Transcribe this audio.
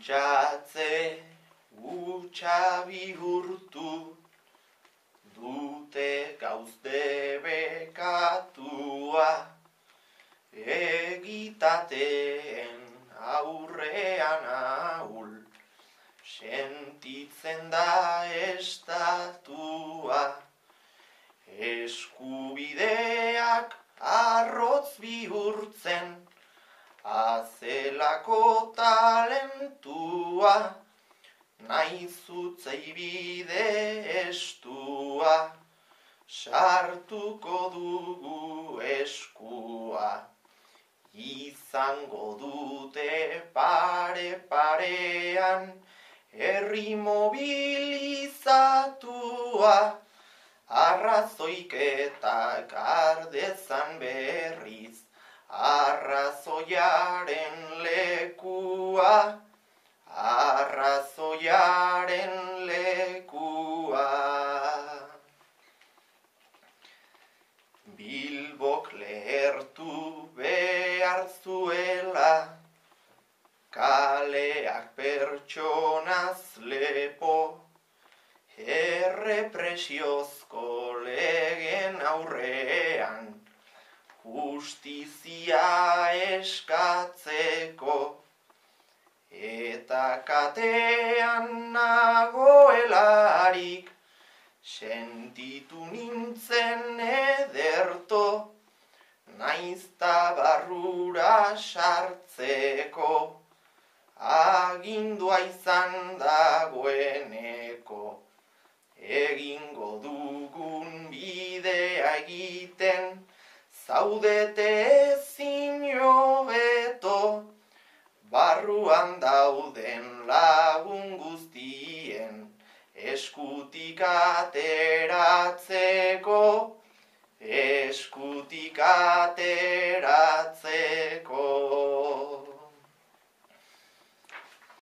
Pentsatze hutsa bihurtu dute gauzde bekatua, egitateen aurrean ahul, sentitzen da estatua, eskubideak arrotz bihurtzen, azelako talentua, naiz utzei bide estua, sartuko dugu eskua. Izango dute pare-parean, herri mobilizatua, arrazoiketak ardezan berriz, arrazoiaren lekua, arrazoiaren lekua. Bilbok lehertu behar zuela, kaleak pertsonaz lepo, errepresiozko legen aurrean, justizia eskatzeko, eta katean nagoelarik, sentitu nintzen ederto, naizta barrura sartzeko, agindua izan dagoeneko, egingo dugun bidea egiten, zaudete ezin hobeto, barruan dauden lagun guztien, eskutik ateratzeko, eskutik ateratzeko.